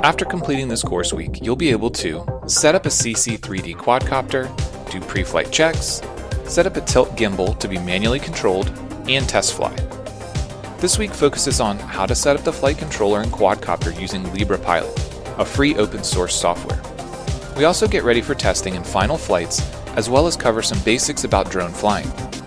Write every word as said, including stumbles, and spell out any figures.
After completing this course week, you'll be able to set up a C C three D quadcopter, do pre-flight checks, set up a tilt gimbal to be manually controlled, and test fly. This week focuses on how to set up the flight controller and quadcopter using LibrePilot, a free open source software. We also get ready for testing and final flights, as well as cover some basics about drone flying.